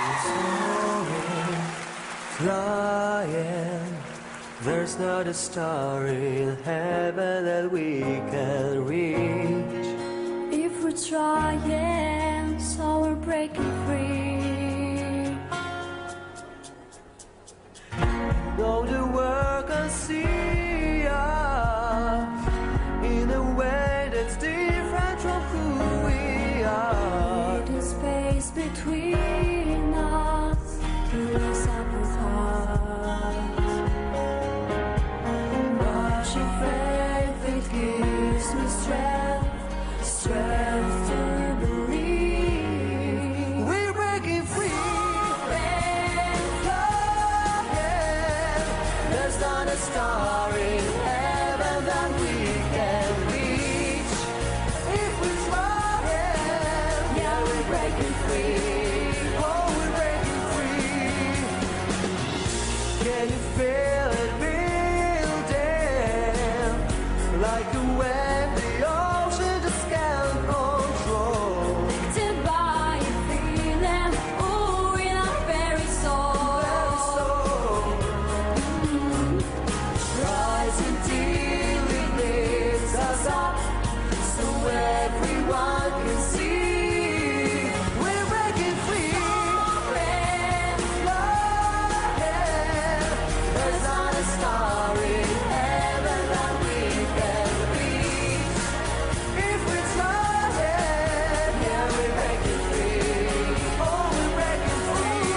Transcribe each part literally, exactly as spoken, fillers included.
Flying, there's not a star in heaven that we can reach. If we're trying, so we're breaking free. Though the world can see us in a way that's different from who we are. The space between us fills up with hearts. Much of faith, it gives me strength, strength to believe. We're breaking free. There's not a star in heaven that we can reach. If we try, yeah, we're breaking free. Oh, we're breaking free. Can you feel it building? Like the wave the ocean just can't control. Lifted by a feeling, ooh, in our very soul. Very soul. Rising till it lifts us up, so everyone can see. We're breaking free. Flying. There's not a star in heaven that we can reach. If we try, yeah, we're breaking free. Oh, we're breaking free.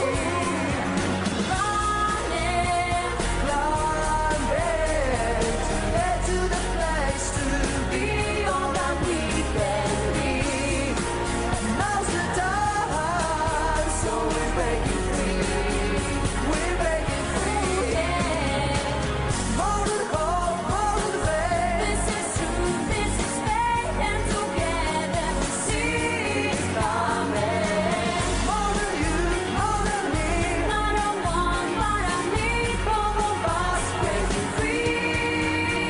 Running, Climbing to get to the place to be all that we can be. Now's the time, so we're breaking free. We're breaking free. More to the call, more to the faith. this is truth, this is faith, and together we see it coming. More than you, more than me. Not a one, but I need both of us breaking free.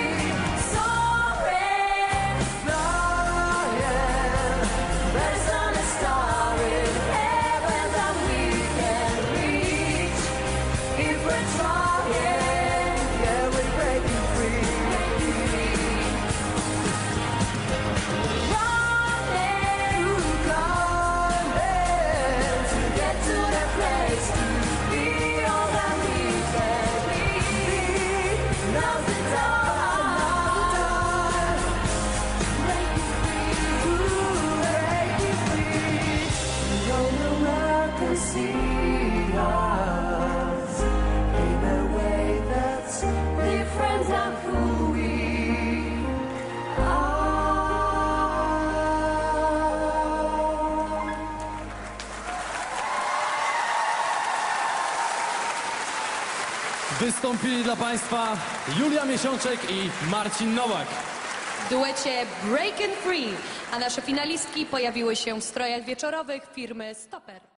Soaring, Flying. There's not a star in heaven that we can reach. If we're trying, yeah, we're breaking free. running, Climbing to get to that place to be all that we can be. Now's the time. breaking free. Ooh, breaking free. Though the world can see us in a way that's Different than who we are. Wystąpili dla Państwa Julia Miesiączek i Marcin Nowak. W duecie Break and Free, a nasze finalistki pojawiły się w strojach wieczorowych firmy Stopper.